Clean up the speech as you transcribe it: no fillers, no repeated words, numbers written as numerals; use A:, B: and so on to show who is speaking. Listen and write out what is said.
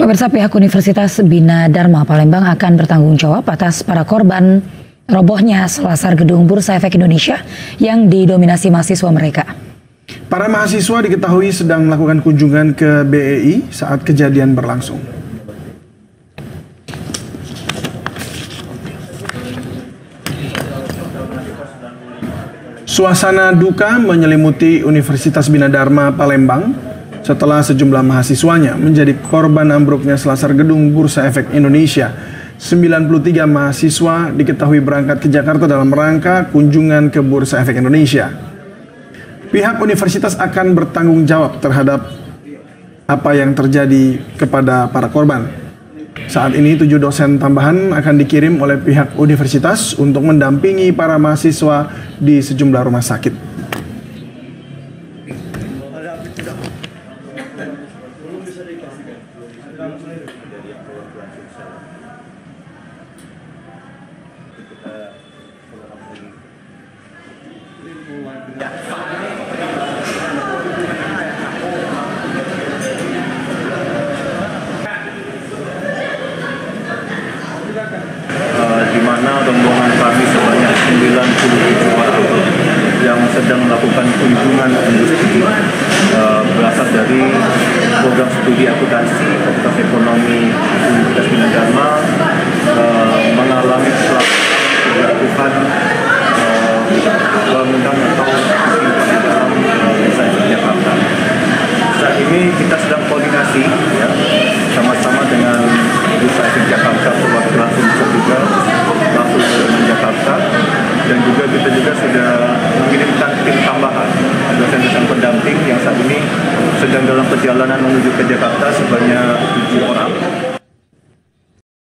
A: Pemirsa, pihak Universitas Bina Dharma Palembang akan bertanggung jawab atas para korban robohnya selasar gedung Bursa Efek Indonesia yang didominasi mahasiswa mereka.
B: Para mahasiswa diketahui sedang melakukan kunjungan ke BEI saat kejadian berlangsung. Suasana duka menyelimuti Universitas Bina Dharma Palembang setelah sejumlah mahasiswanya menjadi korban ambruknya selasar gedung Bursa Efek Indonesia. 93 mahasiswa diketahui berangkat ke Jakarta dalam rangka kunjungan ke Bursa Efek Indonesia. Pihak universitas akan bertanggung jawab terhadap apa yang terjadi kepada para korban. Saat ini 7 dosen tambahan akan dikirim oleh pihak universitas untuk mendampingi para mahasiswa di sejumlah rumah sakit.
C: Di mana rombongan kami sebanyak 97 orang yang sedang melakukan kunjungan industri berasal dari program studi akuntansi Fakultas Ekonomi Universitas Bina Dharma mengalami kecelakaan bangunan atau di dalam Bursa Efek Jakarta. Saat ini kita sedang koordinasi ya, sama-sama dengan Bursa Efek Jakarta perwakilan unsur juga langsung ke Jakarta, dan juga kita sudah mengirimkan tim tambahan dosen-dosen pendamping yang saat ini sedang dalam perjalanan menuju ke Jakarta sebanyak 7 orang.